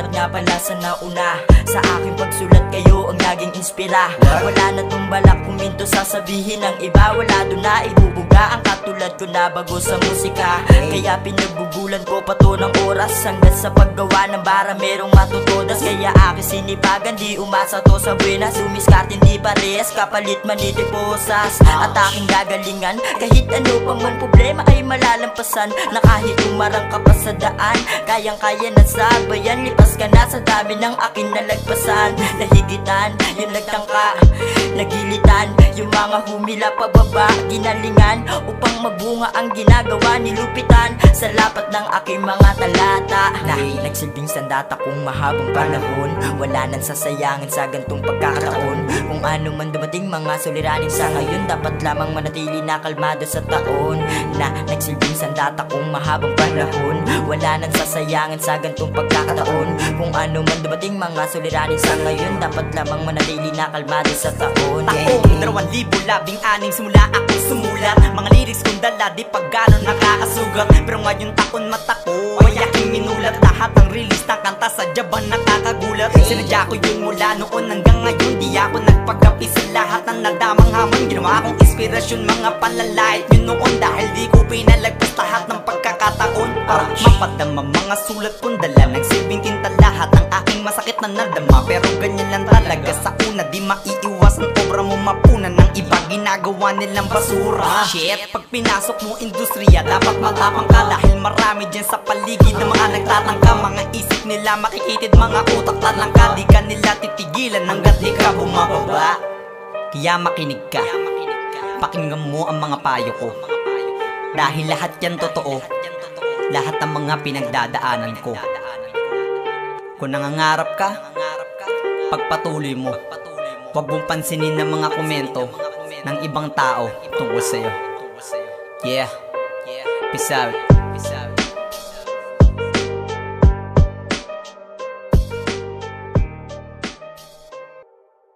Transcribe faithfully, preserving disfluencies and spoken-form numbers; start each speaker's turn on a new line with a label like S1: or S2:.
S1: nga pala sa nauna. Sa aking pagsulat kayo ang naging inspira. Wala na tong balak kuminto sasabihin ng iba. Wala doon na ibubuga ang katulad ko na bago sa musika. Kaya pinagbubulan ko pa to ng oras hanggang sa paggawa ng bara merong matutodas. Kaya aking sinipagan di umasa to sa buenas. Umiskart hindi parehas kapalit manitiposas. At aking gagalingan kahit ano pa mang problema ay malalampasan. Na kahit umarang ka pa sa daan kayang kaya na sabayan. Lipas ka na sa dami ng aking nalagpasan. Nahigitan, yung nagtangka, nagilitan, yung mga humila pababa, ginalingan upang mabunga ang ginagawa nilupitan sa lapat ng aking mga talata. Na nagsilbing sandata kung mahabang panahon. Wala nang sasayangin sa gantong pagkakataon. Kung ano man dumating mga suliranin sa ngayon, dapat lamang manatili na kalmado sa taon. Na nagsilbing sandata kung mahabang panahon. Wala nang sasayangin sa gantong pagkakataon. Kung ano man dumating mga suliranin sa ngayon, dapat lamang manatili na kalmado sa taon.
S2: Taong dalawang libo labing aning simula ako sumulat. Mga lyrics kong dala di pag gano'n nakakasugat. Pero ngayon taon mata ko ay aking minulat. Lahat ng release ng kanta sa jaban nakakagulat. Sinadya ko yun mula noon hanggang ngayon. Di ako nagpagkapi sa lahat ng nadamang hamon. Ginawa akong inspirasyon mga panlalait yun noon. Dahil di ko pinalagpas lahat ng pagkakataon. Para mapadama mga sulat kong dala. Nagsilbing tinta lahat ng aking masakit na nadama. Pero ganyan lang talaga sa una, di maiiwasan obra mo mapunan ng iba ginagawa nilang basura. Shit, pag pinasok mo industriya dapat matapang ka. Dahil marami dyan sa paligid na mga nagtatangka. Mga isip nila makikitid, mga utak talang ka. Di ka nila titigilan hanggat di ka bumababa. Kaya makinig ka, pakinggan mo ang mga payo ko. Dahil lahat yan totoo, lahat ng mga pinagdadaanan ko. Kung nangangarap ka, pagpatuloy mo. Huwag mong pansinin ng mga komento ng ibang tao tungkol sa'yo. Yeah, peace out.